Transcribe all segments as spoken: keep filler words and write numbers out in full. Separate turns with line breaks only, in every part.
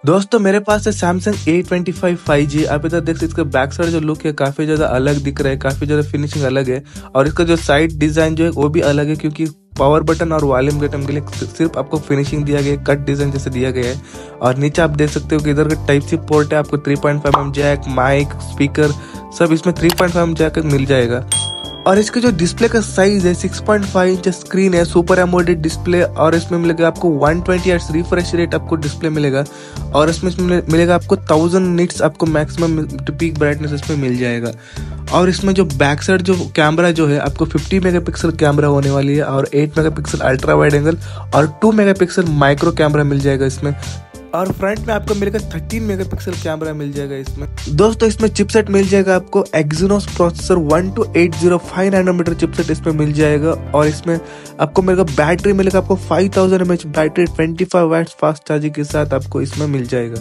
दोस्तों मेरे पास है Samsung A twenty five five G. आप इधर देख सकते इसका बैक साइड जो लुक है काफी ज्यादा अलग दिख रहा है, काफी ज्यादा फिनिशिंग अलग है और इसका जो साइड डिजाइन जो है वो भी अलग है, क्योंकि पावर बटन और वॉल्यूम बटन के लिए सिर्फ आपको फिनिशिंग दिया गया है, कट डिजाइन जैसे दिया गया है। और नीचे आप देख सकते हो कि इधर का टाइप सी पोर्ट है, आपको three point five M jack, mic, speaker सब इसमें three point five M jack मिल जाएगा। और इसका जो डिस्प्ले का साइज है six point five inch screen है, सुपर एमोलेड डिस्प्ले, और इसमें मिलेगा आपको one twenty hertz refresh rate आपको डिस्प्ले मिलेगा। और इसमें मिलेगा आपको थाउजेंड निट्स आपको मैक्सिमम पीक ब्राइटनेस इसमें मिल जाएगा। और इसमें जो बैक साइड जो कैमरा जो है आपको फिफ्टी मेगापिक्सल कैमरा होने वाली है और eight megapixel ultra wide angle और टू मेगापिक्सल माइक्रो कैमरा मिल जाएगा इसमें। और फ्रंट में आपको मिलेगा थर्टीन मेगापिक्सल कैमरा मिल जाएगा इसमें। दोस्तों इसमें चिपसेट मिल जाएगा आपको Exynos processor one two eight zero five nanometre chipset इसमें मिल जाएगा। और इसमें आपको मिलेगा बैटरी मिलेगा आपको five thousand MH battery twenty five watts fast charging के साथ आपको इसमें मिल जाएगा।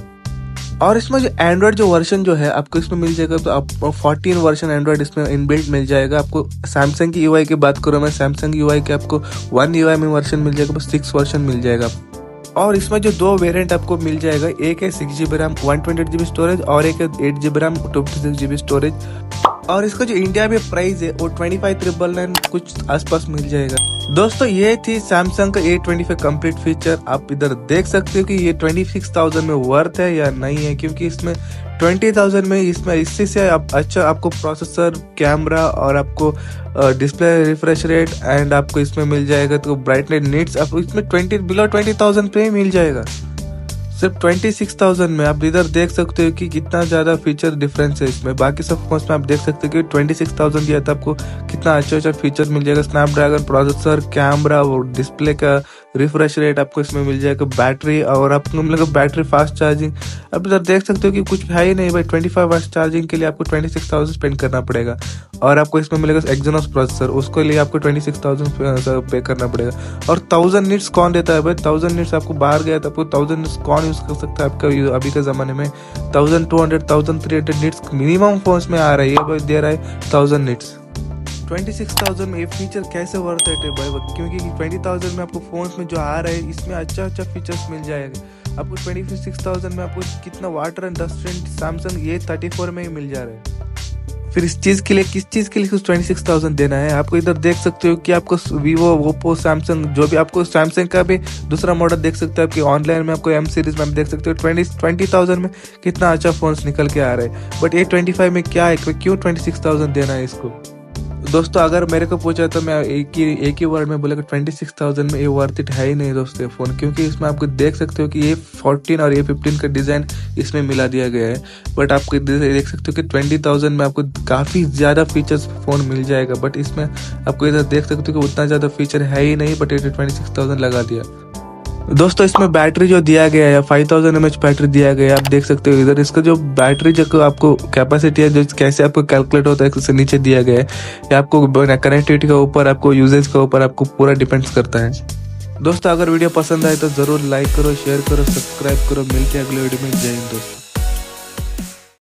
और इसमें जो एंड्रॉइड जो वर्जन जो है आपको इसमें मिल जाएगा, तो आपको फोर्टीन वर्जन एंड्रॉइड इसमें इनबिल्ट मिल जाएगा। आपको सैमसंग की यूआई की बात करूँ मैं, सैमसंग यूआई के आपको वन यूआई में वर्जन मिल जाएगा, बस सिक्स वर्जन मिल जाएगा। और इसमें जो दो वेरिएंट आपको मिल जाएगा, एक है six GB RAM one twenty eight GB storage और एक है eight GB RAM two fifty six GB storage. और इसका जो इंडिया में प्राइस है वो ट्वेंटी फाइव ट्रिपल नाइन कुछ आसपास मिल जाएगा। दोस्तों ये थी सैमसंग का A twenty five complete feature. आप इधर देख सकते हो कि ये ट्वेंटी सिक्स थाउजेंड में वर्थ है या नहीं है, क्योंकि इसमें ट्वेंटी थाउजेंड में इसमें इससे से आप अच्छा आपको प्रोसेसर, कैमरा और आपको डिस्प्ले रिफ्रेश रेट एंड आपको इसमें मिल जाएगा तो ब्राइटनेस नीड्स आपको इसमें ट्वेंटी बिलो ट्वेंटी थाउजेंड पे ही मिल जाएगा, सिर्फ ट्वेंटी सिक्स थाउजेंड में। आप इधर देख सकते हो कि कितना ज्यादा फीचर डिफरेंस है इसमें। बाकी सब फोन्स में आप देख सकते हो कि ट्वेंटी सिक्स थाउजेंड दिया था आपको कितना अच्छा अच्छा फीचर मिल जाएगा, स्नैपड्रैगन प्रोसेसर, कैमरा, वो डिस्प्ले का रिफ्रेश रेट आपको इसमें मिल जाएगा, बैटरी और आपको मिलेगा बैटरी फास्ट चार्जिंग। अब इधर देख सकते हो कि कुछ है ही नहीं भाई, ट्वेंटी फाइव वाट चार्जिंग के लिए आपको ट्वेंटी सिक्स थाउजेंड स्पेंड करना पड़ेगा। और आपको इसमें मिलेगा एक्सिनोस प्रोसेसर, उसके लिए आपको ट्वेंटी सिक्स थाउजेंड पे करना पड़ेगा। और थाउजेंड निट्स कौन देता है भाई, थाउजेंड निट्स आपको बाहर गया तो आपको थाउजेंड निट्स कौन यूज कर सकता है आपका अभी के जमाने में। Thousand two hundred thousand three hundred nits minimum phones में आ रही है भाई, दे रहा है thousand nits. Twenty six thousand में ये फीचर कैसे वर्थ है भाई, क्योंकि ट्वेंटी थाउजेंड में आपको फोन्स में जो आ रहा है इसमें अच्छा अच्छा फीचर्स मिल जाएगा। आपको ट्वेंटी सिक्स थाउजेंड में आपको कितना वाटर एंड डस्ट सैमसंग ये थर्टी फोर में ही मिल जा रहा है। फिर इस चीज के लिए किस चीज के लिए ट्वेंटी सिक्स थाउजेंड देना है आपको। इधर देख सकते हो कि आपको वीवो, ओप्पो, सैमसंग जो भी आपको सैमसंग का भी दूसरा मॉडल देख सकते हो, आपकी ऑनलाइन में आपको एम सीरीज में आप देख सकते हो ट्वेंटी ट्वेंटी थाउजेंड में कितना अच्छा फोन्स निकल के आ रहे हैं। बट ए ट्वेंटी फाइव में क्या है, क्यों ट्वेंटी सिक्स थाउजेंड देना है इसको। दोस्तों अगर मेरे को पूछा तो मैं एक ही एक ही वर्ड में बोलेगा ट्वेंटी सिक्स थाउजेंड में ये वर्थ इट है ही नहीं दोस्तों फोन, क्योंकि इसमें आपको देख सकते हो कि ये फोर्टीन और ये फिफ्टीन का डिजाइन इसमें मिला दिया गया है। बट आपको देख सकते हो कि ट्वेंटी थाउजेंड में आपको काफी ज्यादा फीचर्स फोन मिल जाएगा, बट इसमें आपको इधर देख सकते हो कि उतना ज्यादा फीचर है ही नहीं, बट ये ट्वेंटी सिक्स थाउजेंड लगा दिया। दोस्तों इसमें बैटरी जो दिया गया है फाइव थाउजेंड एमएच बैटरी दिया गया है, आप देख सकते हो इधर इसका जो बैटरी जो आपको कैपेसिटी है जो कैसे आपको कैलकुलेट होता है इससे नीचे दिया गया है। ये आपको कनेक्टिविटी के ऊपर, आपको यूजेज के ऊपर आपको पूरा डिपेंड्स करता है। दोस्तों अगर वीडियो पसंद आए तो जरूर लाइक करो, शेयर करो, सब्सक्राइब करो। मिलते हैं अगले वीडियो में। जय हिंद दोस्तों।